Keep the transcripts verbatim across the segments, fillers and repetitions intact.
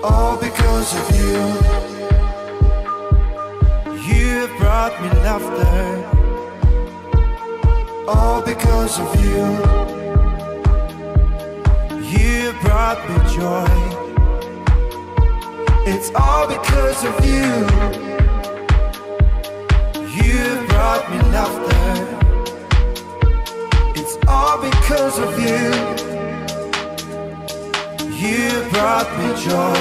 All because of you. You have brought me laughter. All because of you. You have brought me joy. It's all because of you. You have brought me laughter. It's all because of you. You brought me joy.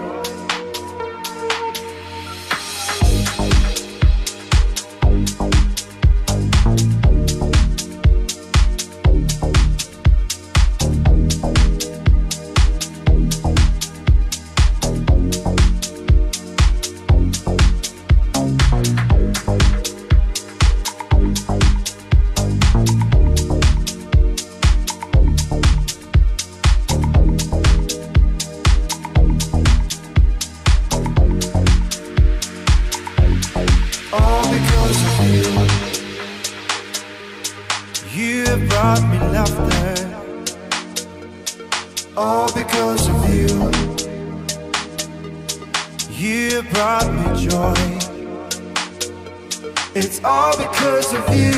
All because of you. You have brought me laughter. All because of you. You have brought me joy. It's all because of you.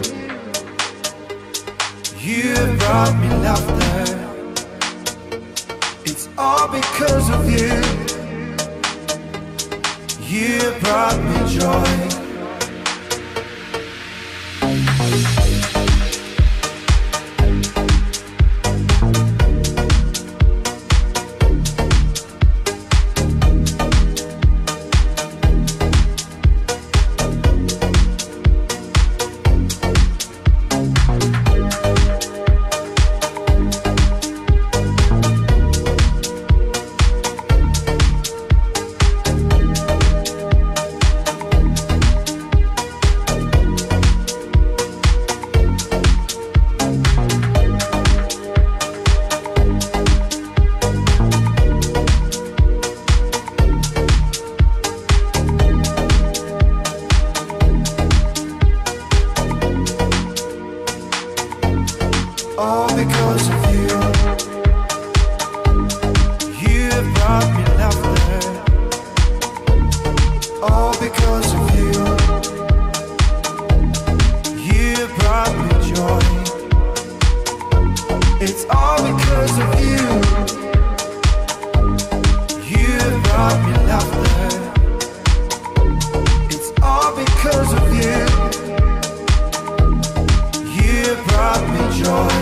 You have brought me laughter. It's all because of you. You brought me joy. All because of you. You have brought me laughter. All because of you. You have brought me joy. It's all because of you. You have brought me laughter. It's all because of you. You have brought me joy.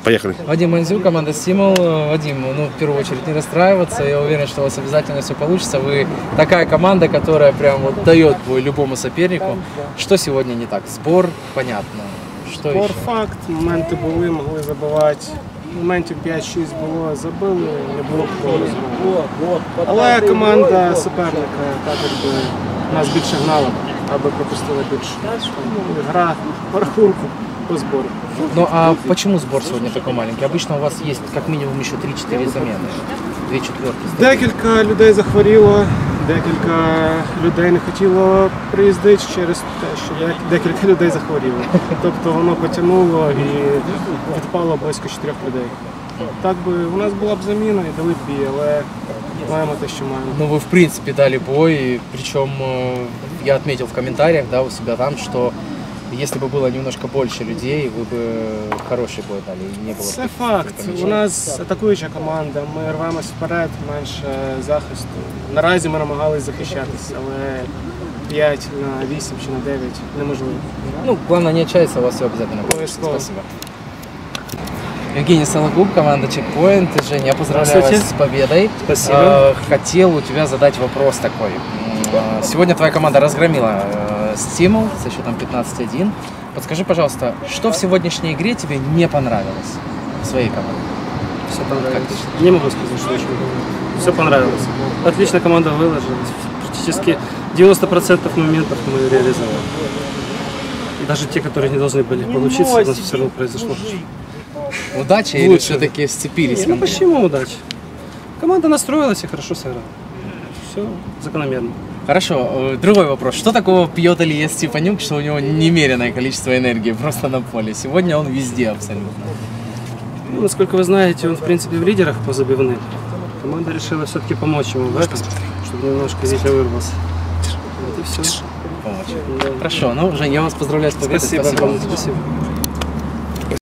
Поехали. Вадим Манзюк, команда «Стимул». Вадим, ну, в первую очередь, не расстраиваться. Я уверен, что у вас обязательно все получится. Вы такая команда, которая прям вот дает бой любому сопернику. Что сегодня не так? Сбор, понятно. Що Спор ще? факт, моменти були, могли забивати. Моментів п'ять-шість було, забили, не було такого знову. Але команда суперника так якби нас більше гнала, аби пропустили більше. Тому гра по рахунку, по збору. Ну а почему сбор сегодня такой маленький? Обычно у вас есть как минимум еще три-четыре замены. Две четверки. Декілька людей захворіло, декілька людей не хотіло приїздити через те, що дек- декілька людей захворіло. Тобто воно потягнуло і відпало близько чотирьох людей. Так би у нас була б заміна і дали б бій, але маємо те, що маємо. Ну, вы, в принципе, дали бой, причем э, я отметил в комментариях, да, у себя там, что если бы было немножко больше людей, вы бы хороший бой дали, и не было бы Це таких факт. помещений. У нас атакуюча команда, ми рвемось вперед, менше захисту. Наразі ми намагалися захищатися, але п'ять на вісім чи на дев'ять неможливо. Ну, главное не отчаяться, у вас все обязательно получится. Обовязково. Спасибо. Евгений Сологуб, команда «Чекпоинт». Женя, я поздравляю вас с победой. Спасибо. Э, Хотел у тебя задать вопрос такой. Э, Сегодня твоя команда разгромила э, «Стимул» со счетом пятнадцать один. Подскажи, пожалуйста, что в сегодняшней игре тебе не понравилось в своей команде? Все понравилось. Не могу сказать, что очень понравилось. Все понравилось. Отлично команда выложилась. Практически девяносто процентов моментов мы реализовали. И даже те, которые не должны были получиться, у нас все равно произошло. Удача или Лучше. все-таки сцепились? Ну почему удачи? Команда настроилась и хорошо сыграла. Все закономерно. Хорошо, э, другой вопрос. Что такого пьет Илья Степанюк, что у него немеренное количество энергии просто на поле? Сегодня он везде абсолютно. Ну, насколько вы знаете, он в принципе в лидерах по забивным. Команда решила все-таки помочь ему в этом, чтобы немножко Витя вырвался. Вот и все. Помочь. Хорошо, ну, Жень, я вас поздравляю с победой. Спасибо. Спасибо. Спасибо.